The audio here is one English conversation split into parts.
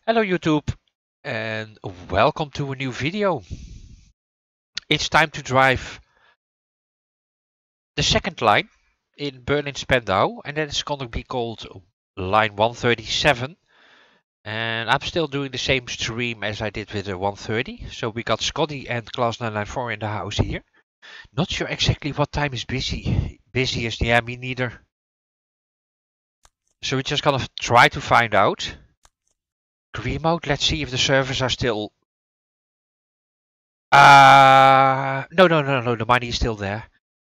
Hello YouTube and welcome to a new video. It's time to drive the second line in Berlin-Spandau and that is going to be called line 137, and I'm still doing the same stream as I did with the 130. So we got Scotty and Class 994 in the house here. Not sure exactly what time is busiest. Yeah, me neither. So we're just gonna try to find out. Career mode, let's see if the servers are still no, the money is still there.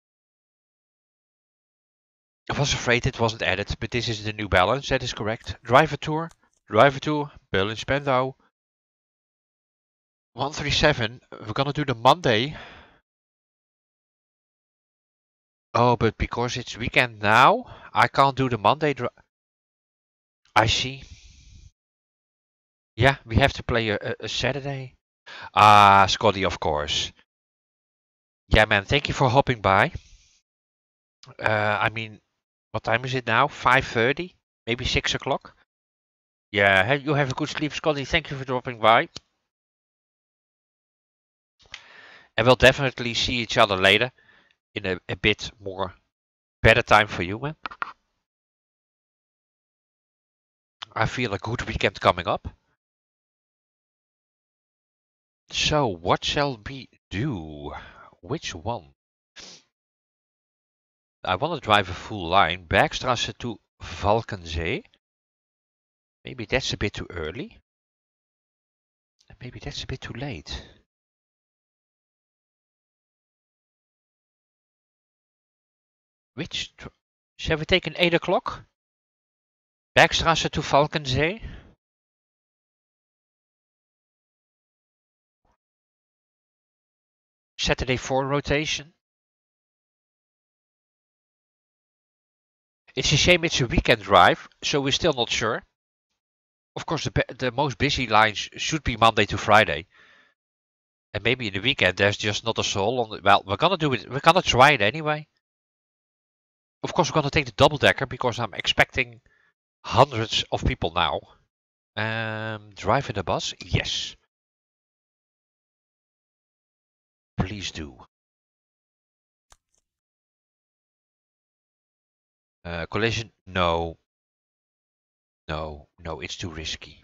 I was afraid it wasn't added, but this is the new balance, that is correct. Driver tour, Berlin-Spandau. 137, we're gonna do the Monday. Oh, but because it's weekend now, I can't do the Monday I see. Yeah, we have to play a Saturday. Ah, Scotty, of course. Yeah, man, thank you for hopping by. I mean, what time is it now? 5:30? Maybe 6 o'clock? Yeah, you have a good sleep, Scotty. Thank you for dropping by. And we'll definitely see each other later in a bit more better time for you, man. I feel a good weekend coming up. So, what shall we do? Which one? I want to drive a full line, Bergstrasse to Valkensee. Maybe that's a bit too early. Maybe that's a bit too late. Shall we take an 8 o'clock? Bergstrasse to Valkensee? Saturday 4 rotation? It's a shame it's a weekend drive, so we're still not sure. Of course, the most busy lines should be Monday to Friday. And maybe in the weekend there's just not a soul on it. Well, we're gonna do it. We're gonna try it anyway. Of course, we're gonna take the double decker because I'm expecting hundreds of people now. Driving the bus? Yes. Please do. Collision? No. No, it's too risky.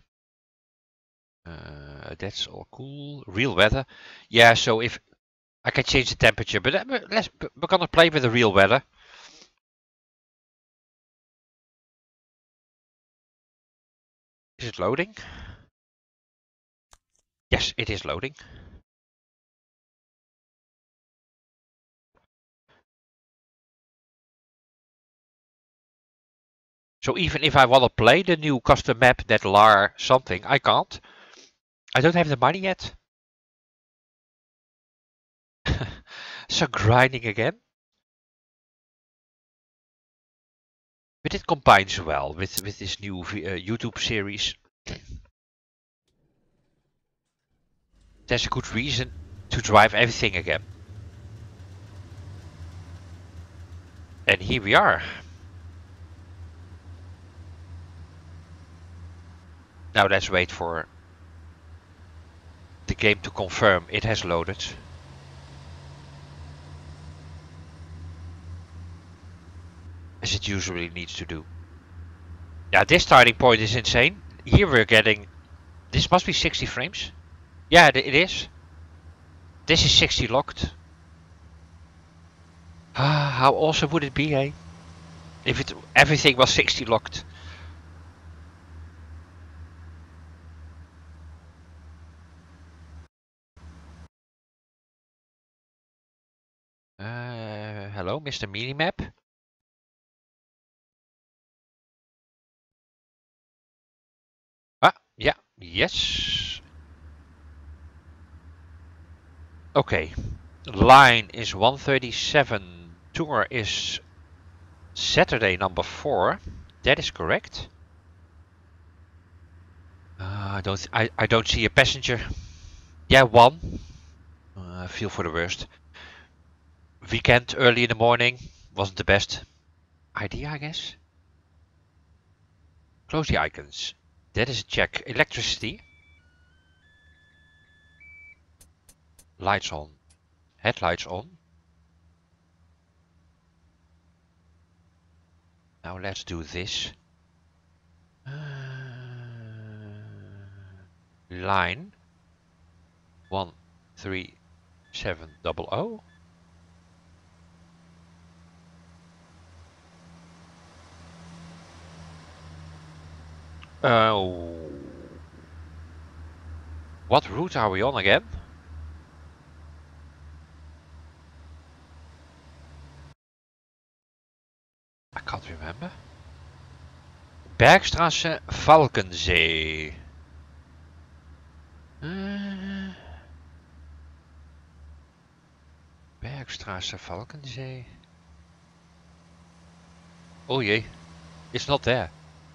That's all cool. Real weather? Yeah, so if I can change the temperature, but we're gonna play with the real weather. Is it loading? Yes, it is loading. So even if I want to play the new custom map, that LAR something, I can't. I don't have the money yet. So grinding again. But it combines well with this new YouTube series. There's a good reason to drive everything again. And here we are. Now let's wait for the game to confirm it has loaded. As it usually needs to do. Yeah, this starting point is insane. Here we're getting... This must be 60 frames. Yeah, it is. This is 60 locked. How awesome would it be, eh? If everything was 60 locked. Hello, Mr. Minimap. Yeah, yes. Okay. Line is 137. Tour is Saturday number 4. That is correct. I don't see a passenger. Yeah, 1. I feel for the worst. Weekend early in the morning wasn't the best idea, I guess. Close the icons. That is a check. Electricity. Lights on. Headlights on. Now let's do this. Line 13700. What route are we on again? I can't remember. Bergstraße, Falkensee. Bergstraße, Falkensee. Oh jee, it's not there.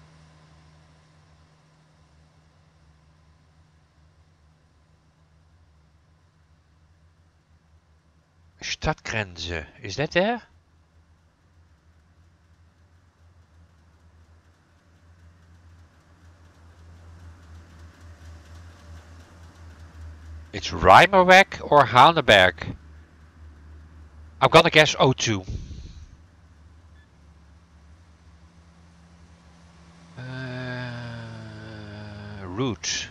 Stadtgrenze, is that there? It's Rijmerweg or Haneberg. I'm gonna guess O2. Route.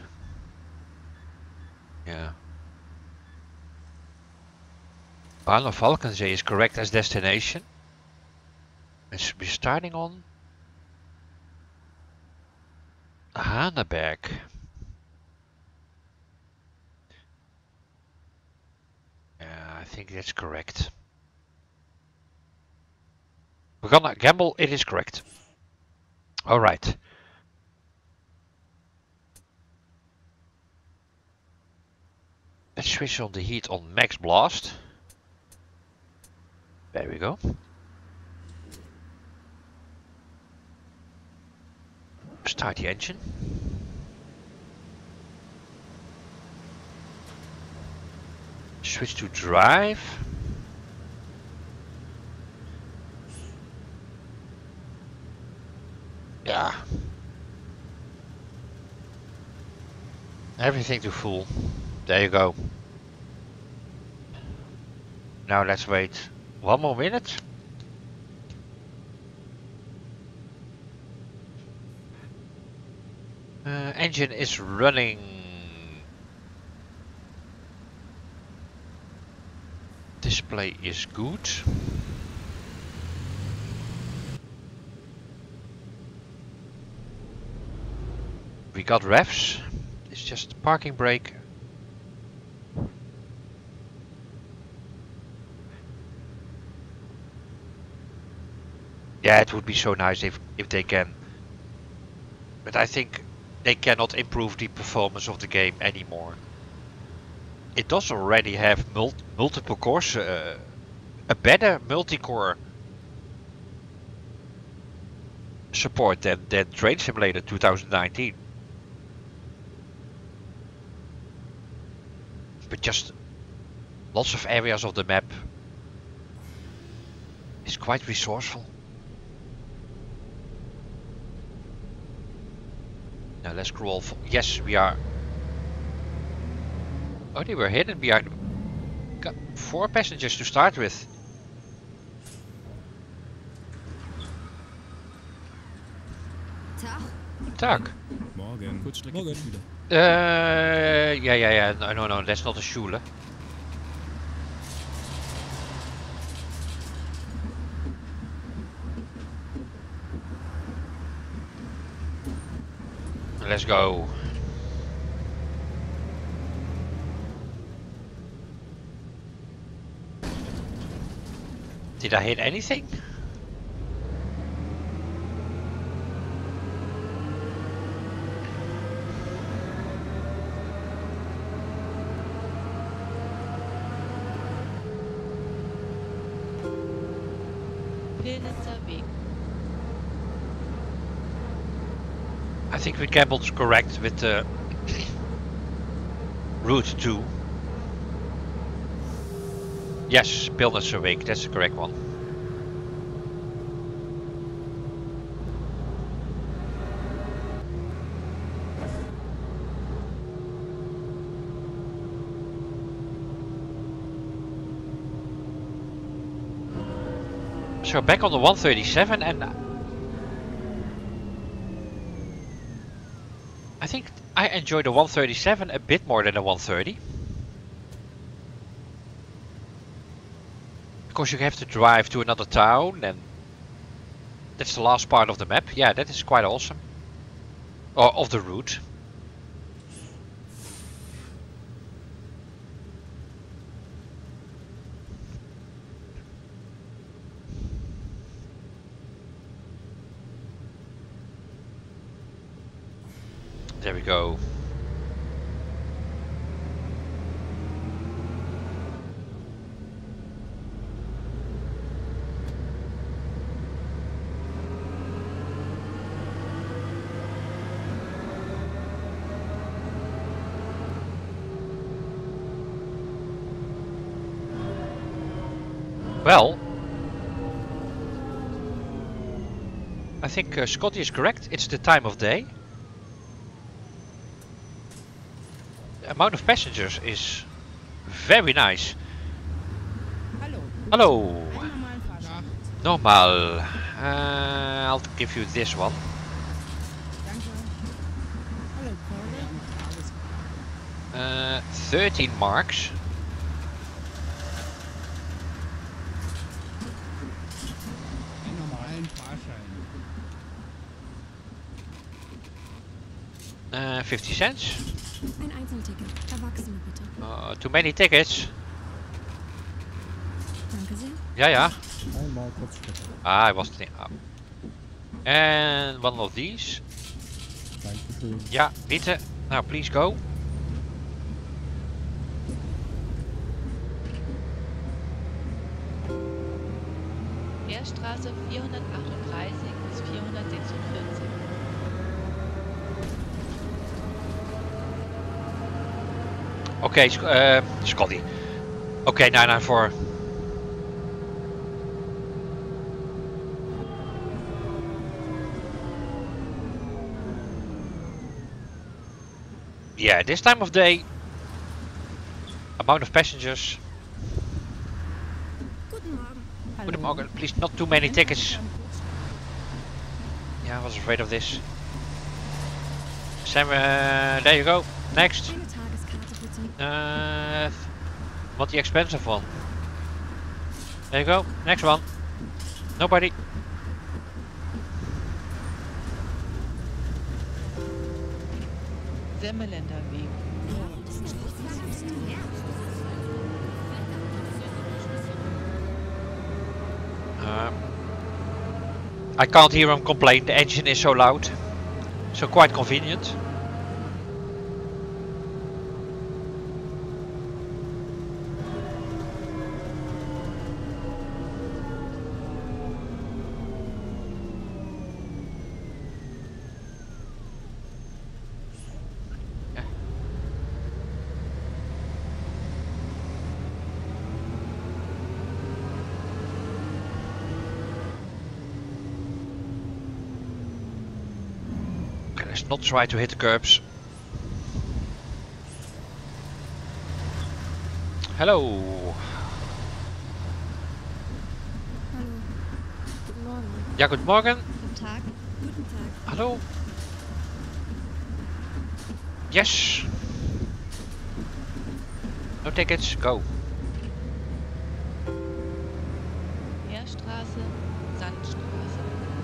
Yeah. Bahnhof Valkensee is correct as destination. It should be starting on Haneberg. Yeah, I think that's correct. We're gonna gamble, it is correct. Alright. Let's switch on the heat on max blast. There we go. Start the engine. Switch to drive. Yeah. Everything to full. There you go. Now let's wait 1 more minute. Engine is running. Display is good. We got revs. It's just parking brake. Yeah, it would be so nice if they can. But I think they cannot improve the performance of the game anymore. It does already have multiple cores, a better multi-core support than Train Simulator 2019. But just lots of areas of the map is quite resourceful. Now let's crawl. Yes, we are. Oh, they were hidden behind. Got 4 passengers to start with. Tag. Morgen. Kurzstrecke. Yeah. No, that's not a Schule. Let's go. Did I hit anything? I think we gambled correct with the route 2. Yes, Pilnitserweg, that's the correct one. So back on the 137, and I think I enjoy the 137 a bit more than the 130. Because you have to drive to another town, and that's the last part of the map. Yeah, that is quite awesome. Or of the route. There we go. Well, I think Scotty is correct. It's the time of day. The amount of passengers is very nice. Hallo. Hello. Einen normalen Fahrschein. Normal. I'll give you this one. Danke. Hallo, Paul. 13 marks. Einen normalen Fahrschein. 50 cents. Ein Einzelticket. Erwachsene bitte. Too many tickets. Danke sehr. Ja, ja. Einmal kurz stoppen. I was thinking. And one of these. Dankeschön. Ja, bitte. Now please go. Heerstraße 438 bis 446. Okay, Scotty. Okay, 994. Yeah, this time of day, amount of passengers. Guten Morgen. Good morning, please not too many tickets. Yeah, I was afraid of this. Sam, there you go. Next. Eine Tageskarte bitte. Want the expensive one. There you go. Next one. Nobody. Semmeländer Weg. I can't hear him complain. The engine is so loud. So quite convenient. Let's not try to hit the curbs. Hello. Hallo. Guten Morgen. Ja, guten Morgen. Guten Tag. Guten Tag. Hallo. Yes. No tickets. Go. Heerstraße, Sandstraße.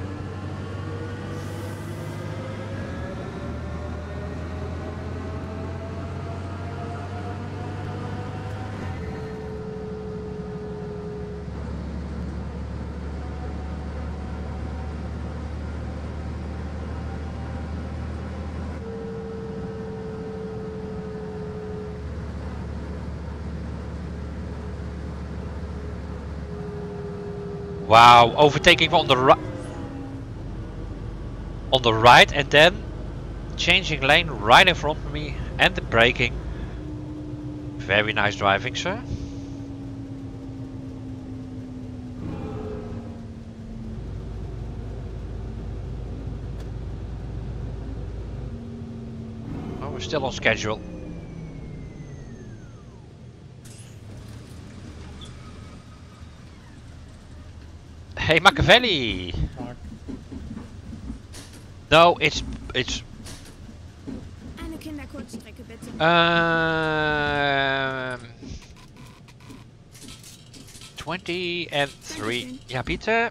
Wow, overtaking on the right. On the right, and then changing lane right in front of me and the braking. Very nice driving, sir. Oh, we're still on schedule. Hey Machiavelli. Tag. No, it's Eine Kinderkurzstrecke bitte. 20 and 3. Dankeschön. Yeah, Peter.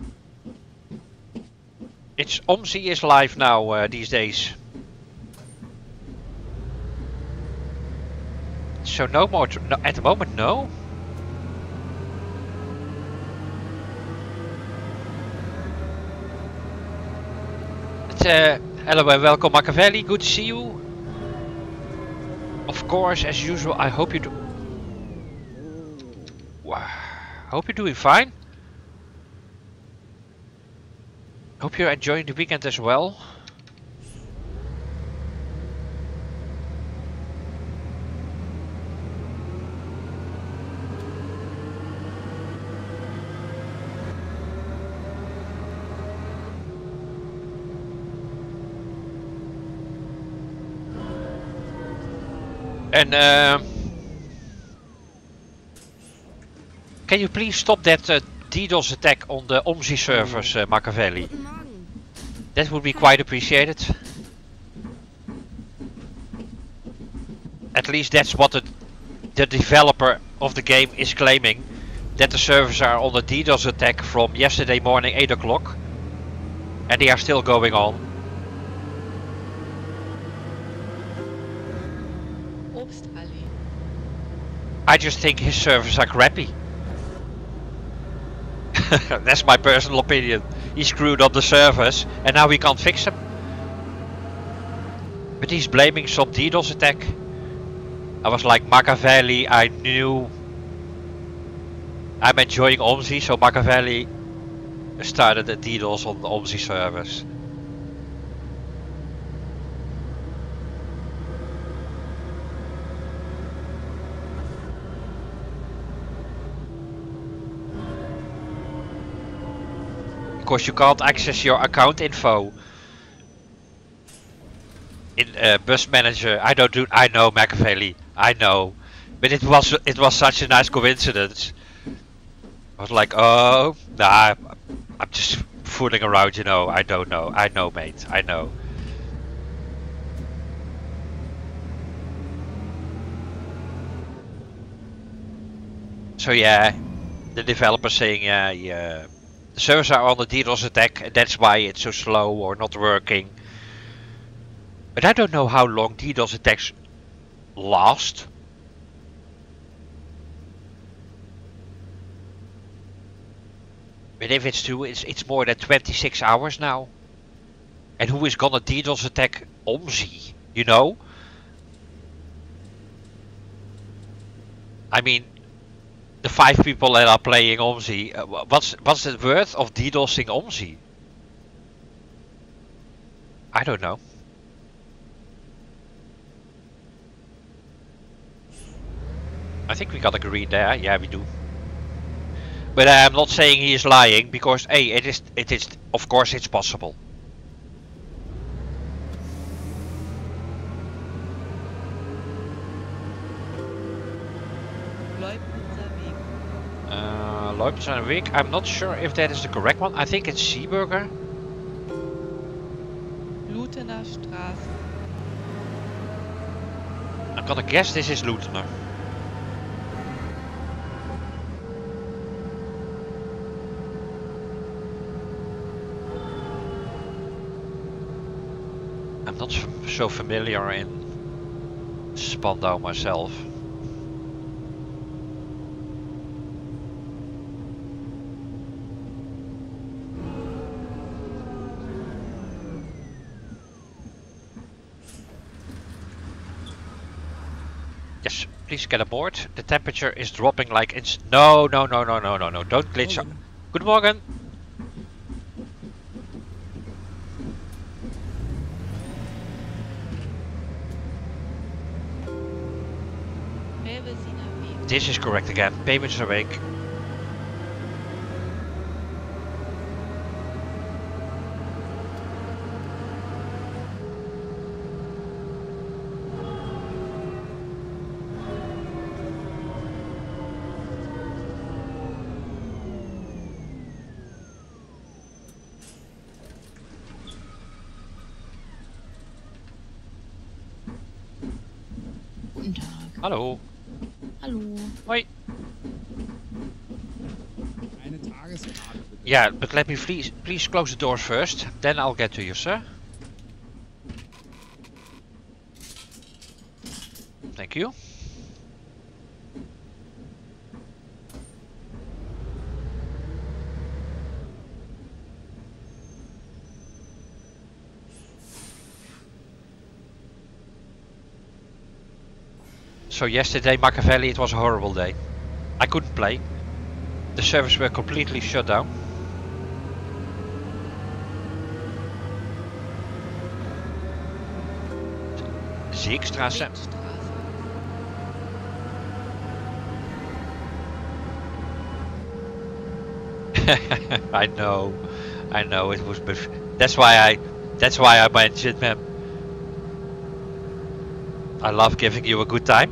It's OMSI is live now these days. So no more. No, at the moment, no. Hello and welcome, Machiavelli. Good to see you. Of course, as usual. I hope you do. Hope you're doing fine. Hope you're enjoying the weekend as well. And can you please stop that DDoS attack on the OMSI servers, Machiavelli? Guten Morgen. That would be quite appreciated. At least that's what the developer of the game is claiming. That the servers are on a DDoS attack from yesterday morning 8 o'clock. And they are still going on. Obstallee. I just think his servers are crappy. That's my personal opinion. He screwed up the servers and now we can't fix them. But he's blaming some DDoS attack. I was like, Machiavelli, I knew. I'm enjoying OMSI, so Machiavelli started a DDoS on the OMSI servers. Because you can't access your account info in Bus Manager. I know, Machiavelli, I know, but it was such a nice coincidence. I was like, oh, nah, I'm just fooling around, you know. I don't know. I know, mate. I know. So yeah, the developer saying, yeah. The servers are on a DDoS attack and that's why it's so slow or not working. But I don't know how long DDoS attacks last. But if it's true, it's more than 26 hours now. And who is gonna DDoS attack OMSI, you know? I mean, the 5 people that are playing OMSI, what's the worth of DDoSing OMSI? I don't know. I think we got agreed there. Yeah, we do. But I'm not saying he is lying because hey, it is of course it's possible. Leupolzer Weg. I'm not sure if that is the correct one. I think it's Seeburger. Lutener Straße. I'm gonna guess this is Lutener. I'm not so familiar in Spandau myself. Yes, please get aboard. The temperature is dropping like it's no, don't glitch. Good morning. This is correct again. Peewelzijner Weg. Guten Tag. Hallo. Hallo. Hoi. Eine Tageskarte bitte. Yeah, but let me please close the doors first. Then I'll get to you, sir. Thank you. So yesterday, Machiavelli, it was a horrible day. I couldn't play. The servers were completely shut down. Siegstraße. Straße. I know, it was. That's why I mentioned him. I love giving you a good time.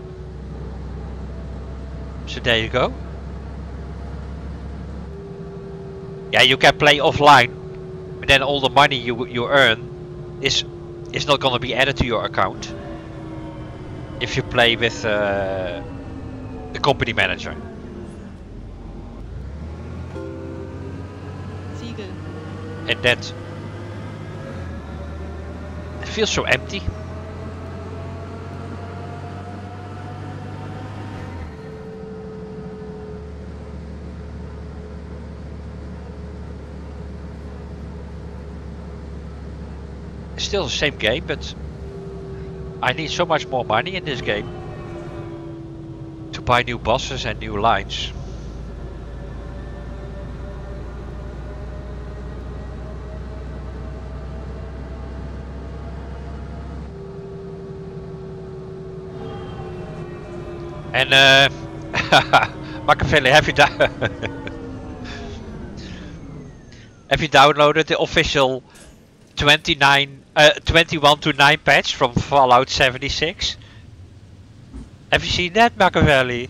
So there you go. Yeah, you can play offline, but then all the money you earn is not gonna be added to your account if you play with the company manager. Ziegel. And that it feels so empty. It's still the same game, but I need so much more money in this game to buy new buses and new lines. And Machiavelli, have you downloaded the official 21.9 patch from Fallout 76? Have you seen that, Machiavelli?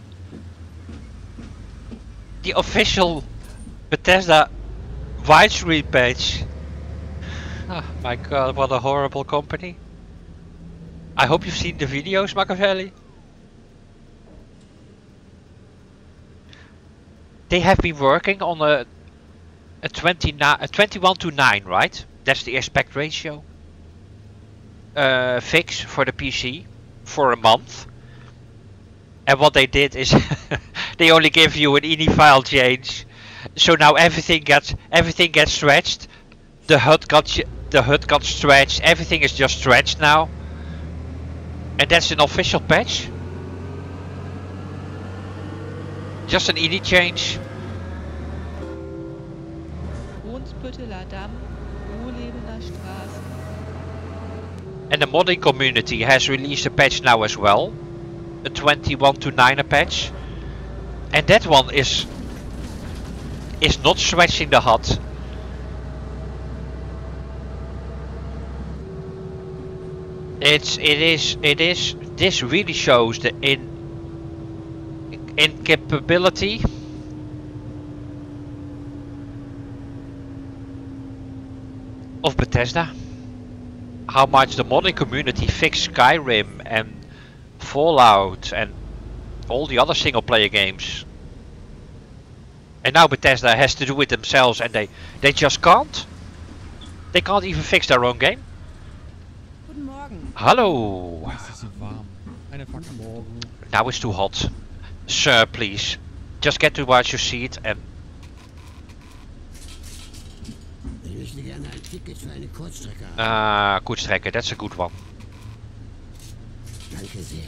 The official Bethesda widescreen patch. Oh my god, what a horrible company. I hope you've seen the videos, Machiavelli. They have been working on a 21:9, right? That's the aspect ratio fix for the PC for a month. And what they did is they only give you an ini file change, so now everything gets stretched. The HUD got stretched. Everything is just stretched now, and that's an official patch. Just an ini change. Brunsbütteler Damm, Ruhlebener Straße. And the modding community has released a patch now as well, a 21.9 patch, and that one is not stretching the HUD. This really shows the incapability of Bethesda. How much the modding community fixed Skyrim and Fallout and all the other single player games, and now Bethesda has to do it themselves, and they just can't. They can't even fix their own game. Guten Morgen. Hello. Es ist so warm. Eine Fackel. Morgen. Now it's too hot. Sir, please. Just get towards your seat and... Ich möchte gerne ein Ticket für eine Kurzstrecke haben. Kurzstrecke, that's a good one. Danke sehr.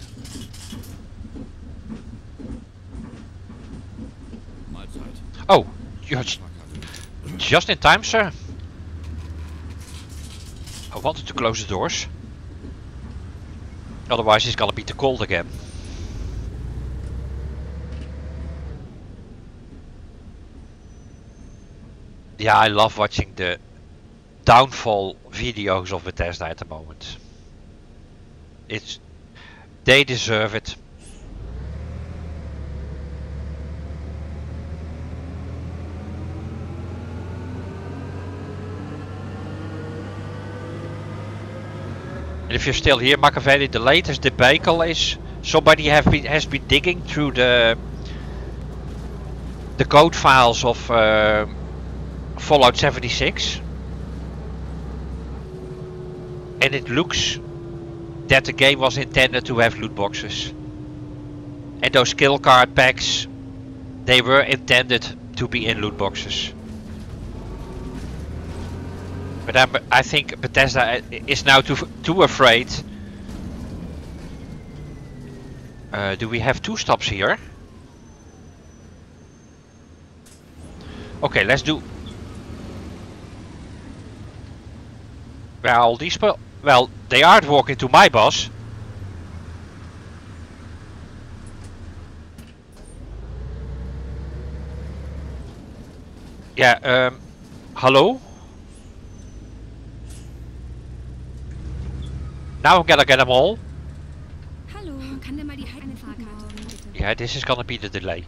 Mahlzeit. Oh, you're just in time, sir. I wanted to close the doors. Otherwise it's gonna be too cold again. Yeah, I love watching the downfall videos of Bethesda at the moment. They deserve it. And if you're still here, Machiavelli, the latest debacle is somebody has been digging through the code files of Fallout 76, and it looks that the game was intended to have loot boxes, and those kill card packs, they were intended to be in loot boxes. But I think Bethesda is now too afraid. Do we have 2 stops here? Okay, let's do. Well, these well, they aren't walking to my boss. Yeah. Hello. Now I'm gonna get them all. Hallo, kann der mal die eine Fahrkarte bitte? Yeah, this is gonna be the delay.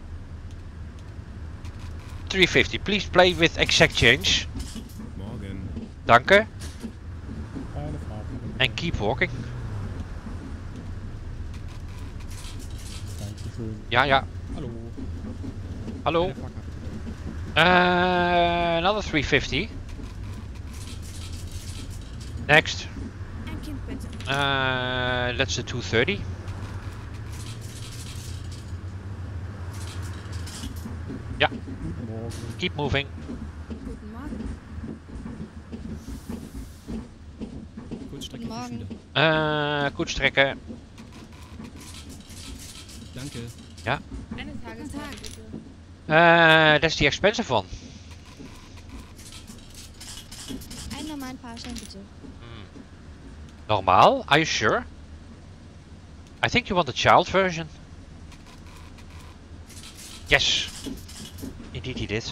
350. Please play with exact change. Morgen. Danke. Eine Fahrkarte. And keep walking. Dankeschön. Ja, ja. Hallo. Hallo. Eine Fahrkarte. Another 350. Next. Ein Kind bitte. That's the 230. Yeah, Guten Morgen. keep moving. Guten Morgen. Kurzstrecke Guten für Morgen. Schüler. Goed strekken. Danke. Eine Guten Tageskarte Tag. bitte. That's the expensive one. Einen normalen Fahrschein bitte. Normaal? Are you sure? I think you want the child version. Yes. Indeed he did.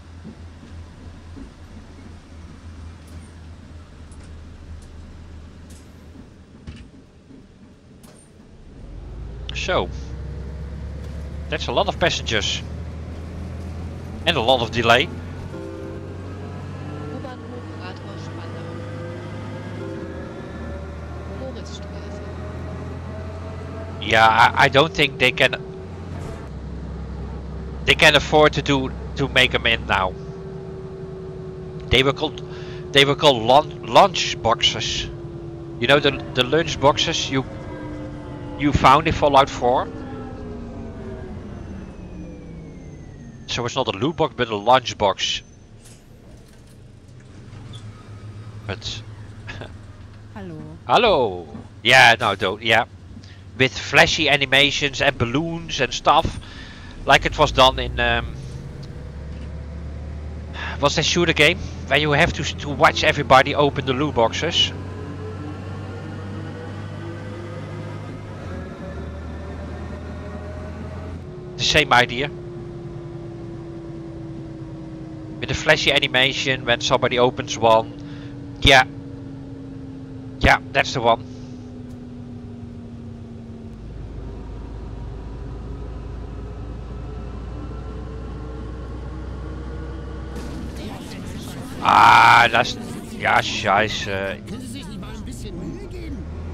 So. That's a lot of passengers. And a lot of delay. U-Bahnhof Rathaus Spandau. Moritzstraße. Yeah, I don't think they can afford to make them in now. They were called lunch boxes. You know the lunch boxes you found in Fallout 4. So it's not a loot box but a lunch box. But Hallo. hello. Yeah, no, don't. Yeah, with flashy animations and balloons and stuff, like it was done in. Was that shooter game where you have to watch everybody open the loot boxes? The same idea. With a flashy animation when somebody opens one. Yeah. Yeah, that's the one. Ah, das... Ja, scheiße. Können Sie sich nicht mal ein bisschen Mühe geben?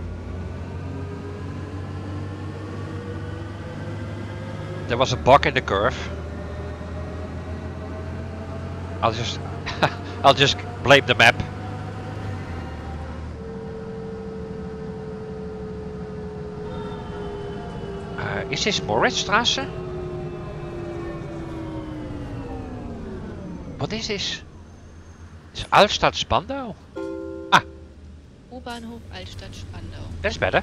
There was a bug in the curve. I'll just... I'll just blame the map. Is this Moritzstraße? What is this? It's Altstadt Spandau? Ah, U-Bahnhof Altstadt Spandau. that's better.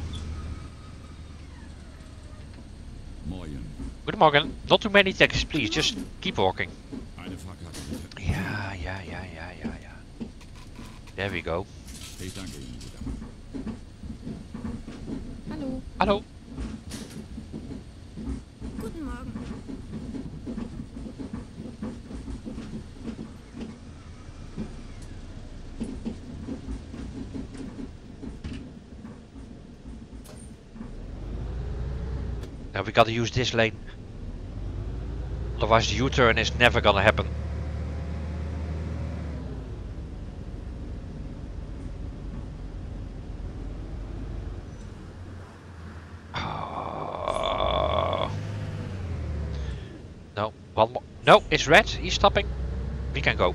Morgen. Good morning. Not too many texts, please. Just keep walking. Eine Fahrkarte bitte. Yeah. There we go. Ich danke Ihnen, guter Mann. Hallo. Hallo. Guten Morgen. Now we gotta use this lane. Otherwise the U-turn is never gonna happen. Oh. No, it's red. He's stopping. We can go.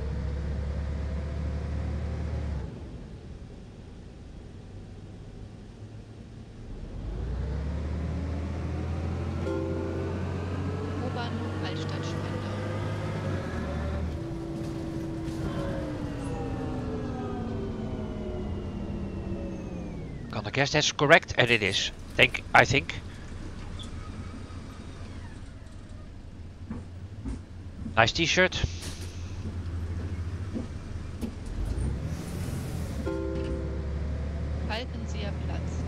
U-Bahnhof Altstadt Spandau. Gonna guess that's correct, and it is. I think. Nice t-shirt. Falkenseer Platz.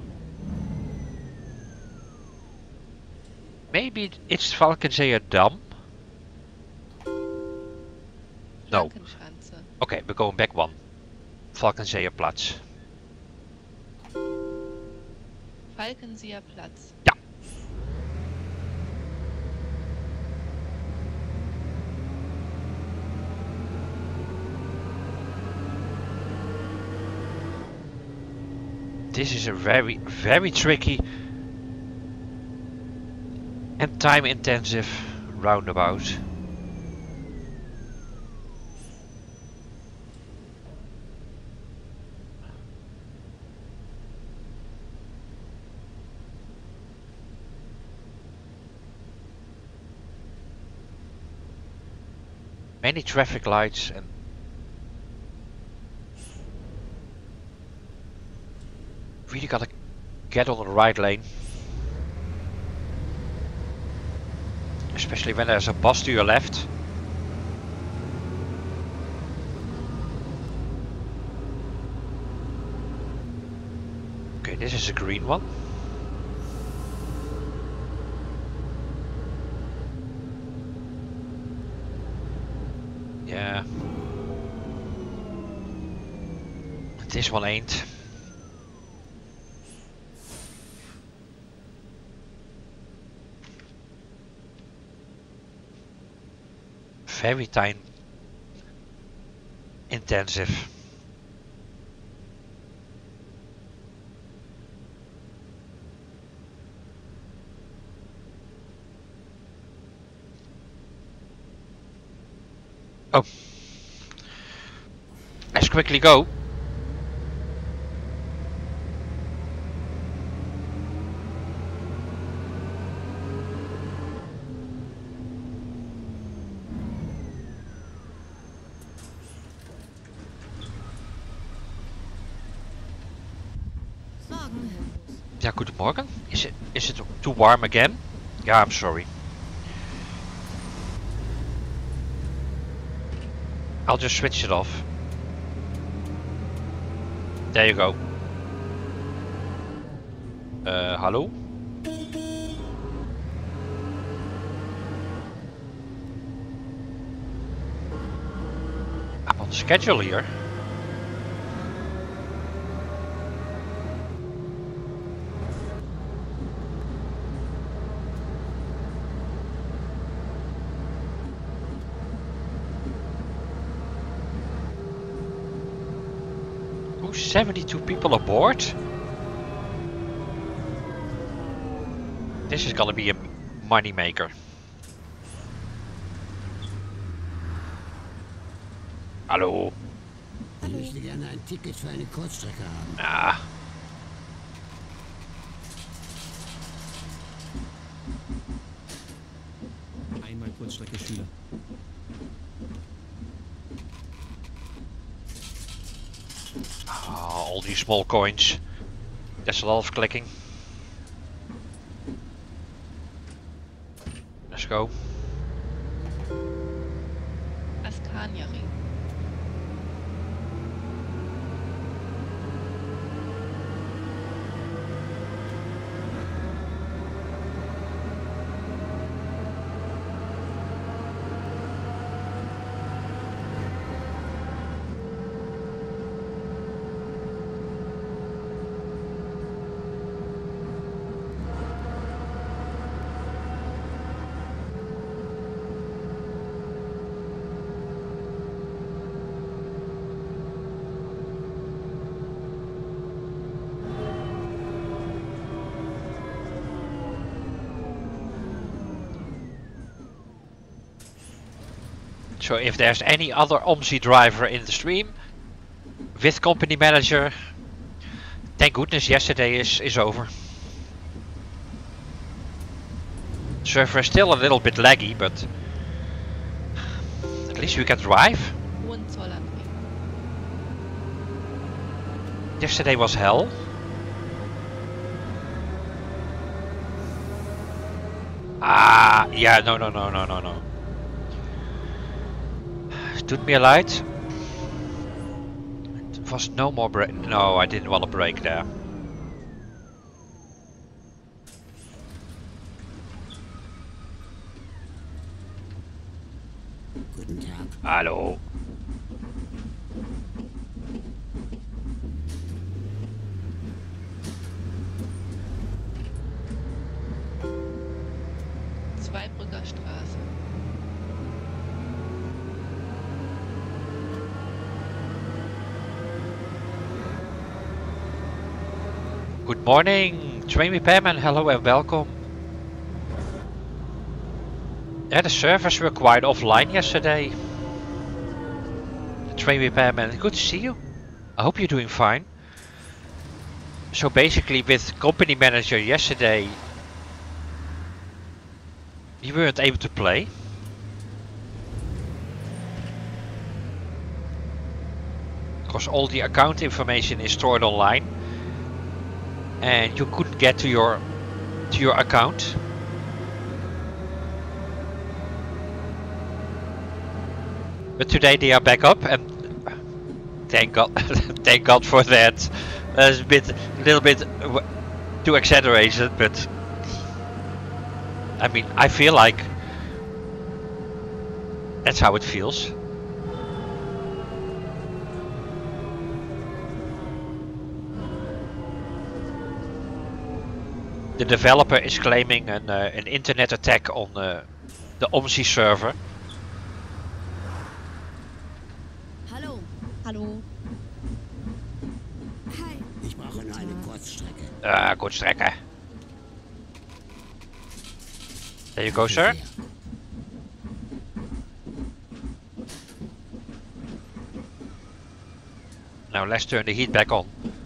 Maybe it's Valkenseer Dam. No. Flankenschanze. Okay, we're going back one. Valkenseer Platz. Falkenseer Platz. Ja. This is a very, very tricky and time-intensive roundabout. Many traffic lights and really gotta get on the right lane. Especially when there's a bus to your left. Okay, this is a green one. Yeah. This one ain't. Very time intensive. Oh, let's quickly go. Ja, goedemorgen. Is it too warm again? Yeah, I'm sorry. I'll just switch it off. There you go. Hallo? I'm on schedule here. Oh, 72 people aboard? This is gonna be a money maker. Hallo? Ich möchte gerne ein Ticket für eine Kurzstrecke haben. Ah. Einmal Kurzstrecke Schüler. Oh, all these small coins. That's a lot of clicking. Let's go. Askania-Ring. So if there's any other OMSI driver in the stream with company manager, thank goodness yesterday is over. Server is still a little bit laggy, but at least we can drive. Hohenzollernring. Yesterday was hell. Ah, yeah, no. Tut mir leid. It was no more break. No, I didn't want to break there. Guten Tag. Hallo. Zweibrücker Straße. Good morning, train repairman. Hello and welcome. Yeah, the servers were quite offline yesterday. Train repairman, good to see you. I hope you're doing fine. So basically with company manager yesterday, you weren't able to play. Because all the account information is stored online. And you couldn't get to your account. But today they are back up, and thank God, thank God for that. It's a little bit too exaggerated, but I mean, I feel like that's how it feels. The developer is claiming an internet attack on the OMSI server. Hallo. Hallo. Hi. Ich brauche nur eine Kurzstrecke. Kurzstrecke. There you go, sir. Now let's turn the heat back on.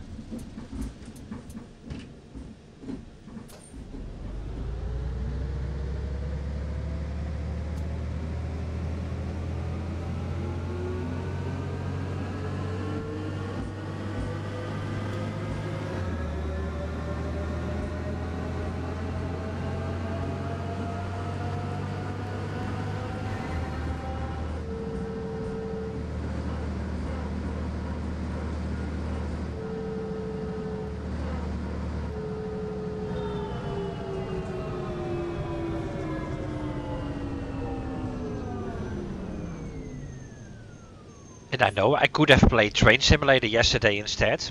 And I know I could have played Train Simulator yesterday instead,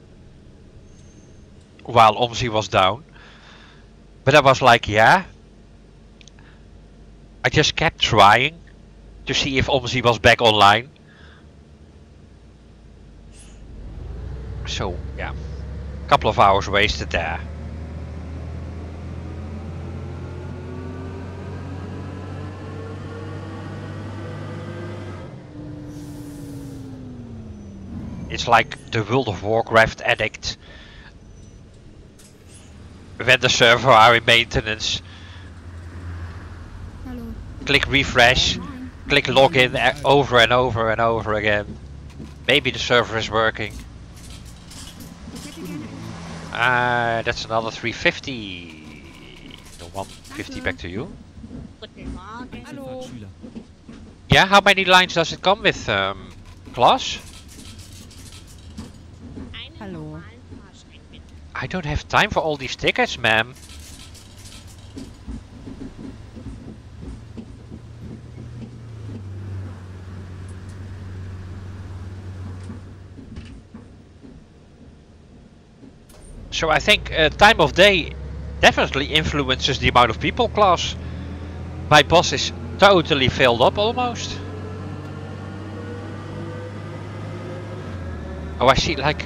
while OMSI was down. But I was like, yeah. I just kept trying to see if OMSI was back online. So yeah, a couple of hours wasted there. It's like the World of Warcraft addict. When the server are in maintenance, Hallo. click refresh, click login over and over and over again. Maybe the server is working. Ich hätte gerne. That's another 350. The 150 back to you. Hallo. Schüler. Yeah, how many lines does it come with, Klaas? Hallo. I don't have time for all these tickets, ma'am. So I think time of day definitely influences the amount of people, Klaas. My boss is totally filled up almost. Oh, I see, like...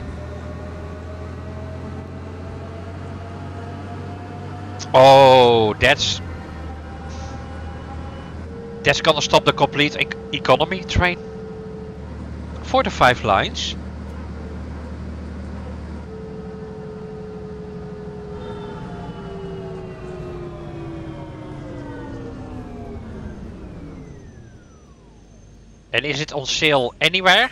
Oh, that's That's gonna stop the complete economy train. 4 to 5 lines. And is it on sale anywhere?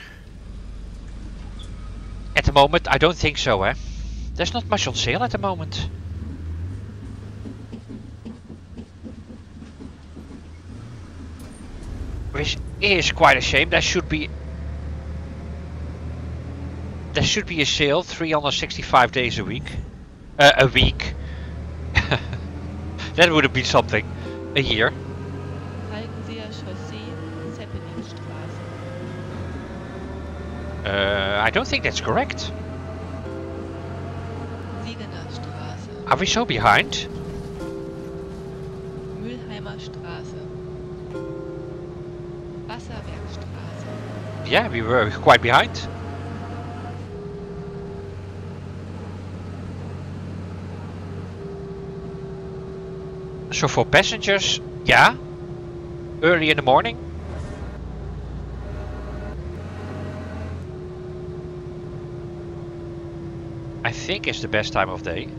At the moment, I don't think so, eh? There's not much on sale at the moment. Which is quite a shame. There should be a sale 365 days a week. A week. That would have been something. A year. Falkenseer Chaussee, Zeppelinstraße. I don't think that's correct. Siegener Straße. Are we so behind? Mülheimer Straße. Wasserwerkstraße. Yeah, we were quite behind. So for passengers, yeah, early in the morning. I think it's the best time of day.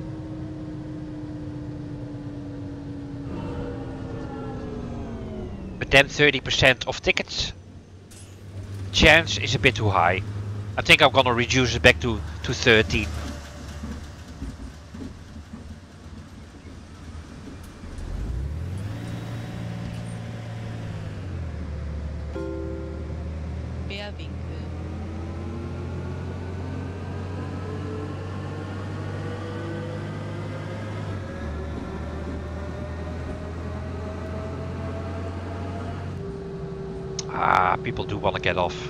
But then 30% of tickets chance is a bit too high. I think I'm gonna reduce it back to 13. Bärwinkel. Ah, people do want to get off.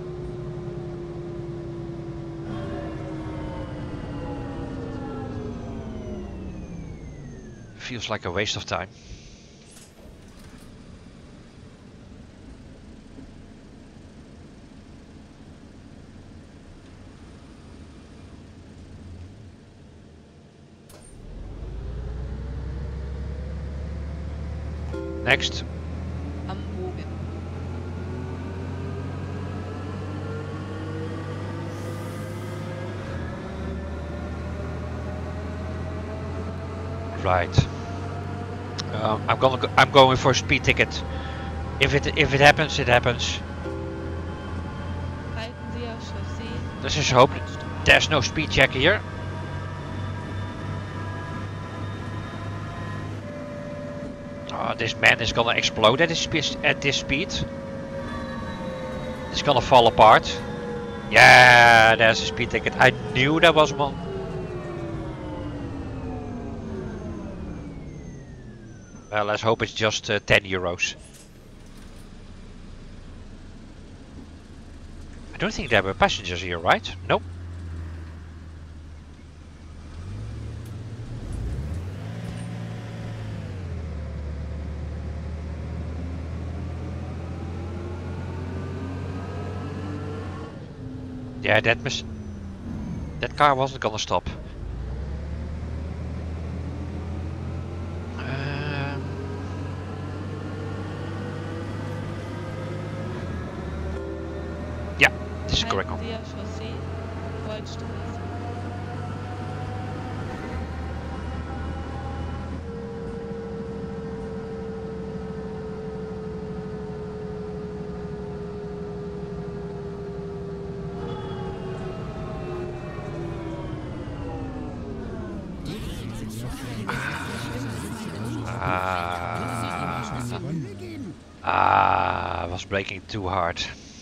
Feels like a waste of time. Next. Am Bogen. Right. I'm going for a speed ticket. If it happens, it happens. Falkenseer Chaussee. Let's just hope there's no speed check here. Oh, this man is gonna explode at this speed. It's gonna fall apart. Yeah, there's a speed ticket. I knew there was one. Well, let's hope it's just 10 euros. I don't think there were passengers here, right? Nope. Yeah, that car wasn't gonna stop. Yeah, this is correct one. Falkenseer Chaussee, Goldstraße. I was braking too hard.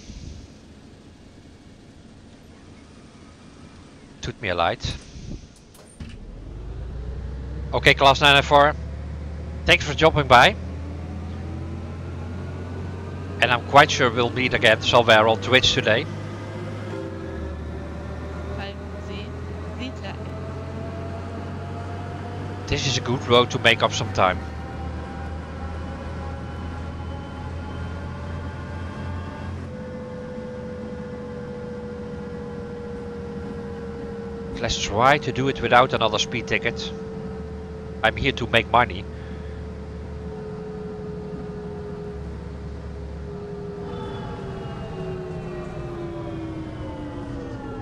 Took me a light. Okay, class 904. Thanks for dropping by. And I'm quite sure we'll meet again somewhere on Twitch today. Falkensee, Siedler. This is a good road to make up some time. Let's try to do it without another speed ticket. I'm here to make money.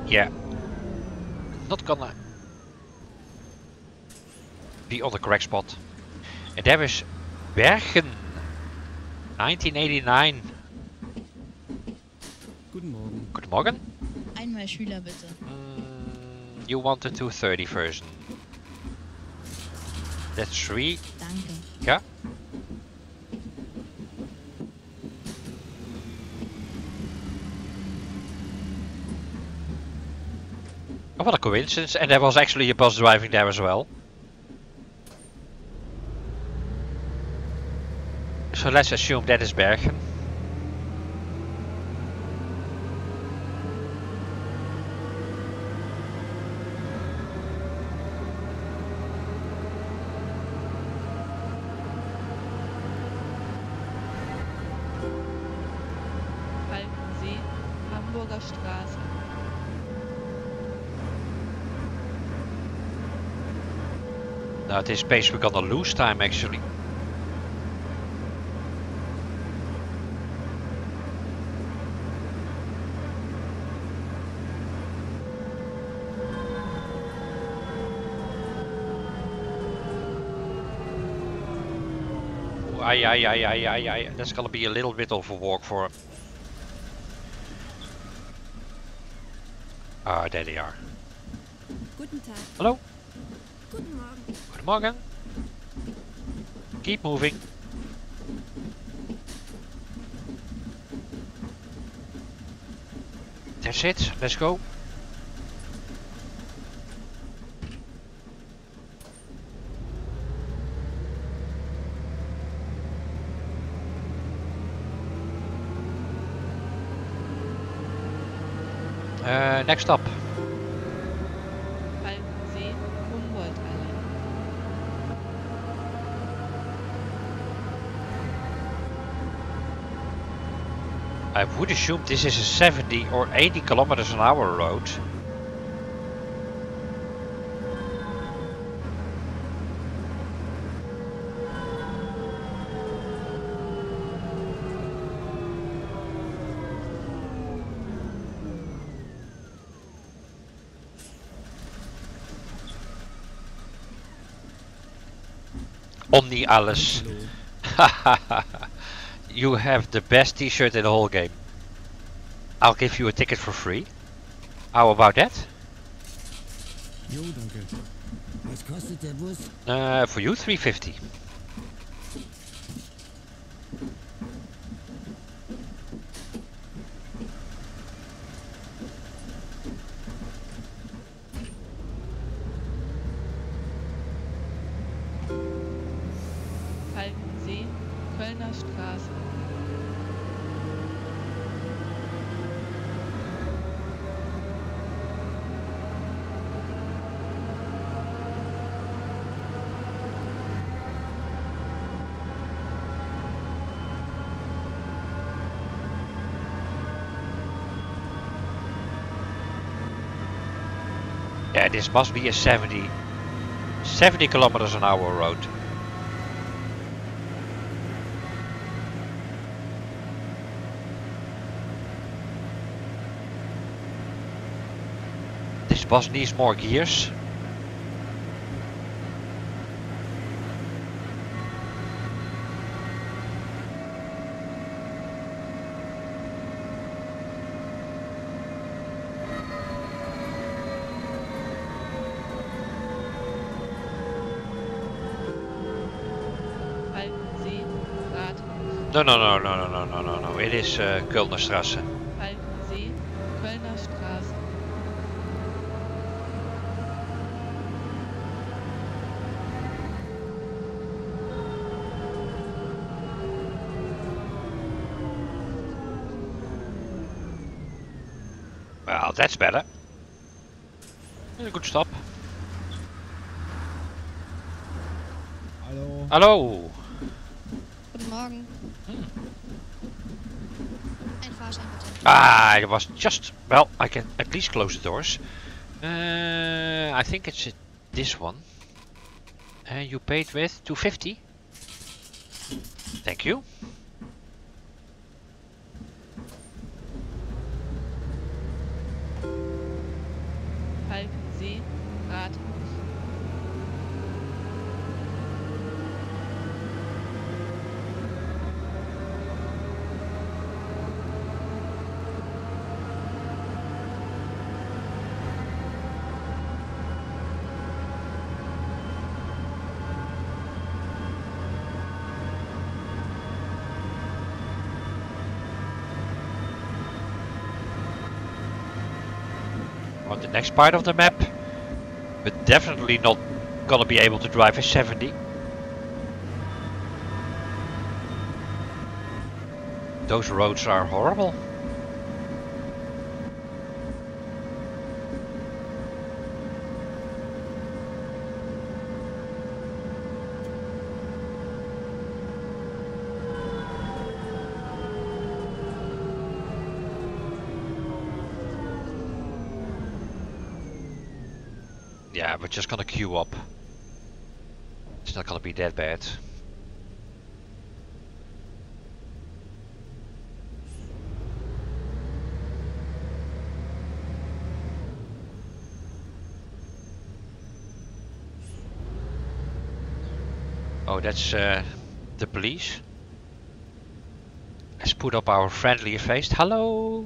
Yeah. Not gonna be on the correct spot. And there is Bergen. 1989. Guten Morgen. Guten Morgen. Einmal Schüler bitte. You want the 230 version. That's 3. Danke. Yeah. Oh, what a coincidence. And there was actually a bus driving there as well. So let's assume that is Bergen. Halten Sie Hamburger Straße. Now at this pace we're gonna lose time actually. Aye. That's gonna be a little bit of a walk for him. Ah, there they are. Guten Tag. Hello. Guten Morgen. Good morning. Keep moving. That's it. Let's go. Next up. Halten Sie Humboldt-Allee. I would assume this is a 70 or 80 kilometers an hour road. Omni alles. Hallo. You have the best t-shirt in the whole game. I'll give you a ticket for free. How about that? Jo, danke. Was kostet der Bus? For you 350. Halten Sie Kölner Straße. Yeah, this must be a 70 kilometers an hour road. This bus needs more gears. Halten Sie Rathaus. No. It is Kölnerstraße. Halten Sie Kölner Straße. Well, that's better. A good stop. Hallo. Hello. Guten Morgen. Ein Fahrschein bitte. Ah, it was just, well, I can at least close the doors. I think it's this one. You paid with 250. Thank you. next part of the map. But definitely not gonna be able to drive a 70. Those roads are horrible. Yeah, we're just gonna queue up. It's not gonna be that bad. Oh, that's the police. Let's put up our friendly face. Hello.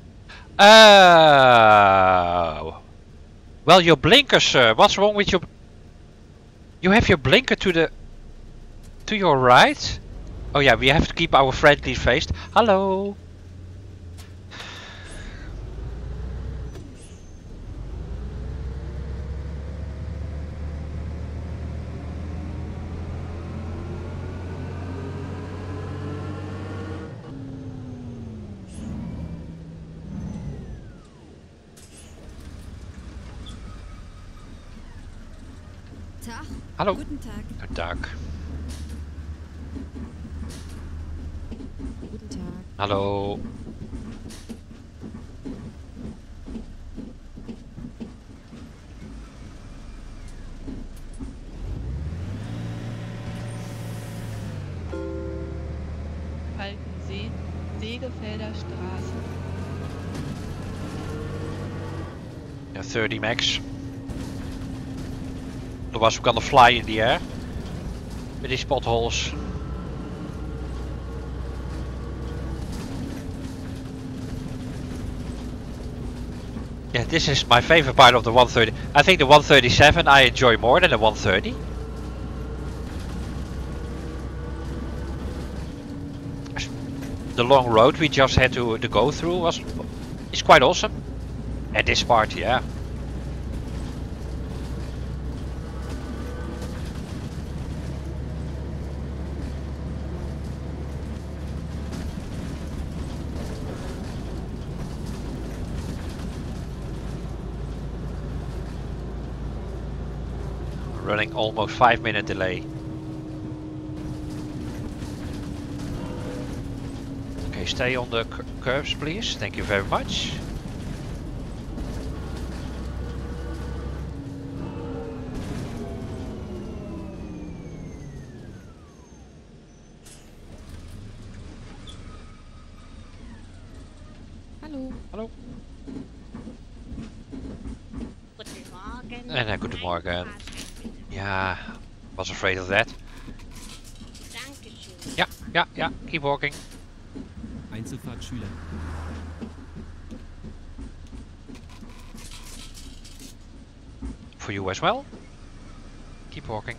Well, your blinker, sir. What's wrong with your? You have your blinker to your right. Oh yeah, we have to keep our friendly face. Hello. Tag. Hallo. Guten Tag. Guten Tag. Guten Tag. Hallo. Falkensee, Segefelder Straße. Yeah, 30 max. Otherwise we're gonna fly in the air with these potholes. Yeah, this is my favorite part of the 130. I think the 137 I enjoy more than the 130. The long road we just had to go through is quite awesome. And this part, yeah. Running almost 5-minute delay. Okay, stay on the curves please. Thank you very much. Hallo. Hallo. Guten Morgen. Guten Morgen. Yeah, was afraid of that. Dankeschön. Yeah, keep walking. Einzelfahrtschüler. For you as well. Keep walking.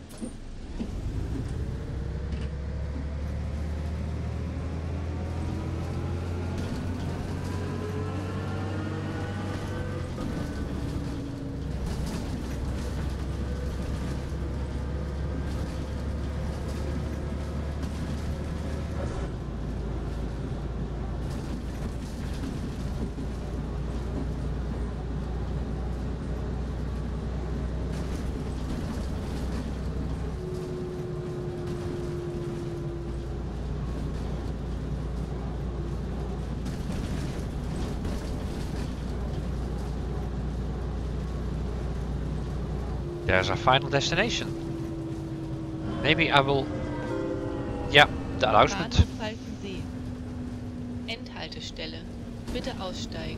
There's our final destination. Maybe I will... Yeah, the announcement. Bahnhof Falkensee. Endhaltestelle. Bitte aussteigen.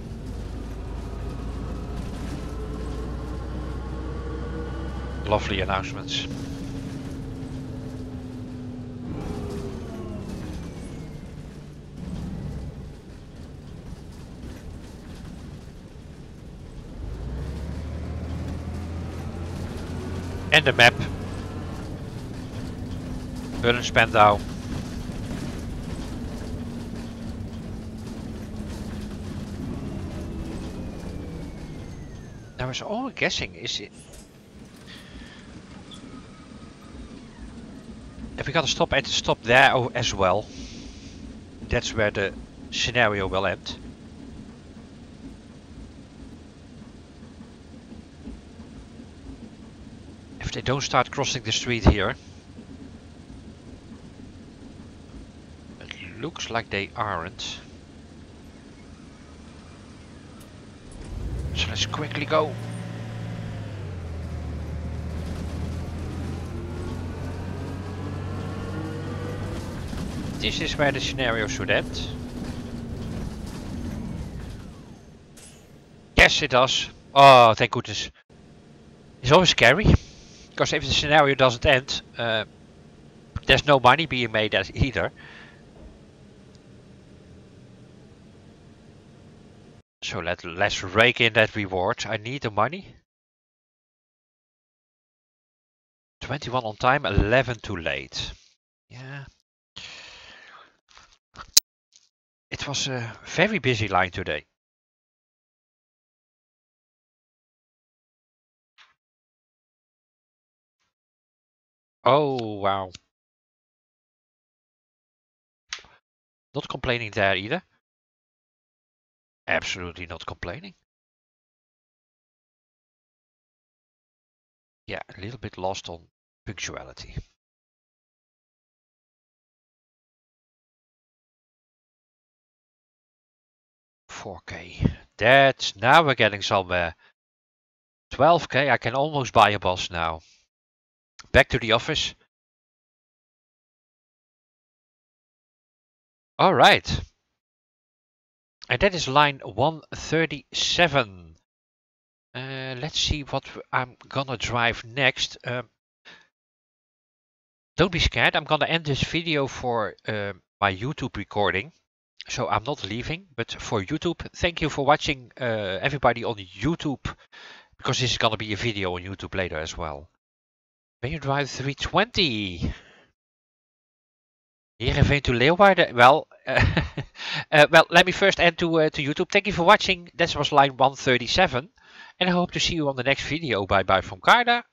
Lovely announcements. And the map. Berlin Spandau. was only guessing, is it... If we gotta stop at the stop there as well, that's where the scenario will end. If they don't start crossing the street here. It looks like they aren't. So let's quickly go. This is where the scenario should end. Yes, it does. Oh, thank goodness. It's always scary. Because if the scenario doesn't end, there's no money being made either. So let's rake in that reward. I need the money. 21 on time, 11 too late. Yeah. It was a very busy line today. Oh, wow. Not complaining there either. Absolutely not complaining. Yeah, a little bit lost on punctuality. $4K. That's now we're getting somewhere. $12K. I can almost buy a bus now. Back to the office. All right. And that is line 137. Let's see what I'm gonna drive next. Don't be scared. I'm gonna end this video for my YouTube recording. So I'm not leaving, but for YouTube, thank you for watching everybody on YouTube. Because this is gonna be a video on YouTube later as well. When you drive 320. Heerenveen to Leeuwarden. Well, well, let me first end to YouTube. Thank you for watching. This was line 137. And I hope to see you on the next video. Bye bye from Garda.